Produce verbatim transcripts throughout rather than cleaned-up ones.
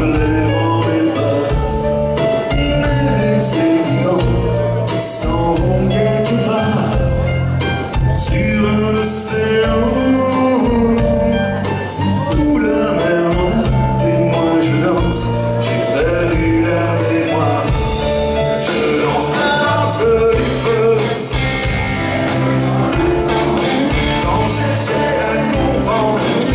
comme les grands départs. On est des éléphants qui s'en vont quelque part sur un océan où la mer noire et moi je danse. J'ai perdu la mémoire. Je danse la danse du feu sans chercher à comprendre.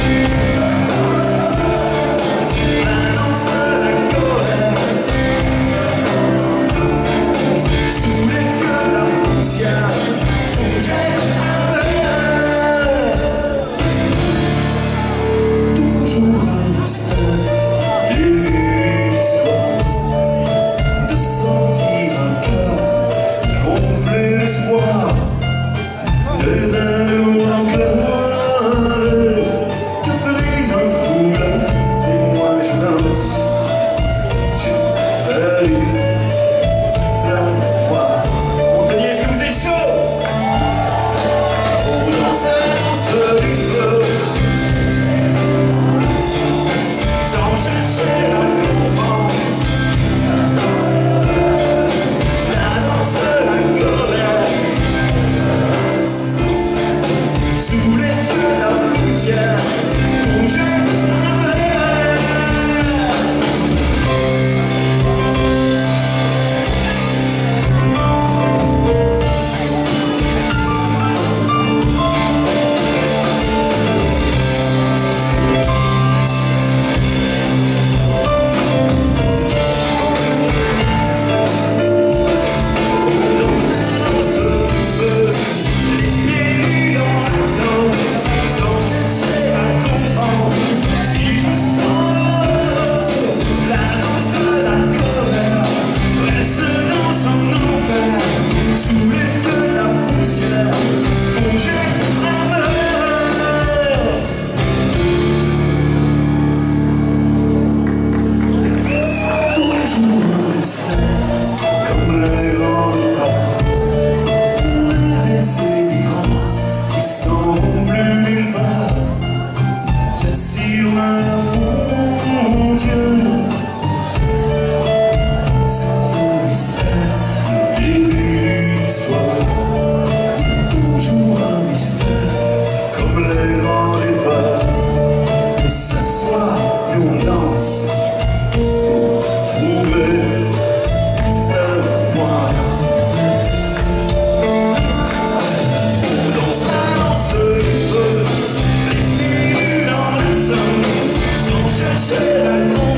Des anneaux enclavés que brise un foulard et moi je danse. J'ai perdu la mémoire. Montagnier, est-ce que vous êtes chaud? On danse la danse du feu sans chercher à comprendre. La danse de la colère sous les de la poussière, on jette un verre. On danse la danse du feu, les pieds nus dans le sang, sans chercher à comprendre. Si je sens la danse de la colère, elle se danse en enfer. Sous les de la poussière, on jette un verre. C'est toujours un mystère, c'est comme les grands départs. On est des émigrants qui s'en vont plus nulle part. C'est si loin la frontière. C'est un mystère, le début d'une histoire. C'est toujours un mystère, c'est comme les grands départs. Et ce soir, nous on danse pour trouver la mémoire. On danse la danse du feu, les pieds nus dans le sang, sans chercher à comprendre.